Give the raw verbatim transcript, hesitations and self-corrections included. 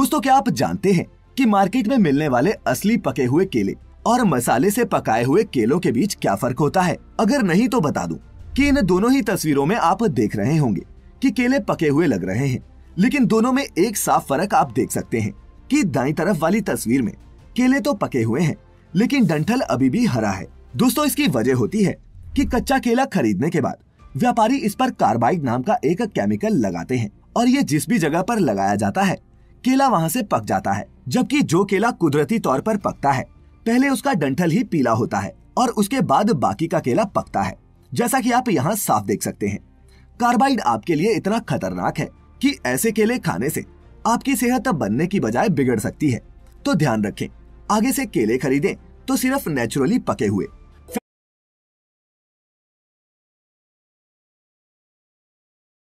दोस्तों, क्या आप जानते हैं कि मार्केट में मिलने वाले असली पके हुए केले और मसाले से पकाए हुए केलों के बीच क्या फर्क होता है? अगर नहीं तो बता दूं कि इन दोनों ही तस्वीरों में आप देख रहे होंगे कि केले पके हुए लग रहे हैं, लेकिन दोनों में एक साफ फर्क आप देख सकते हैं कि दाईं तरफ वाली तस्वीर में केले तो पके हुए हैं, लेकिन डंठल अभी भी हरा है। दोस्तों, इसकी वजह होती है कि कच्चा केला खरीदने के बाद व्यापारी इस पर कार्बाइड नाम का एक केमिकल लगाते हैं और ये जिस भी जगह पर लगाया जाता है केला वहां से पक जाता है। जबकि जो केला कुदरती तौर पर पकता है, पहले उसका डंठल ही पीला होता है और उसके बाद बाकी का केला पकता है, जैसा कि आप यहाँ साफ देख सकते हैं। कार्बाइड आपके लिए इतना खतरनाक है कि ऐसे केले खाने से आपकी सेहत बनने की बजाय बिगड़ सकती है। तो ध्यान रखें, आगे से केले खरीदें तो सिर्फ नेचुरली पके हुए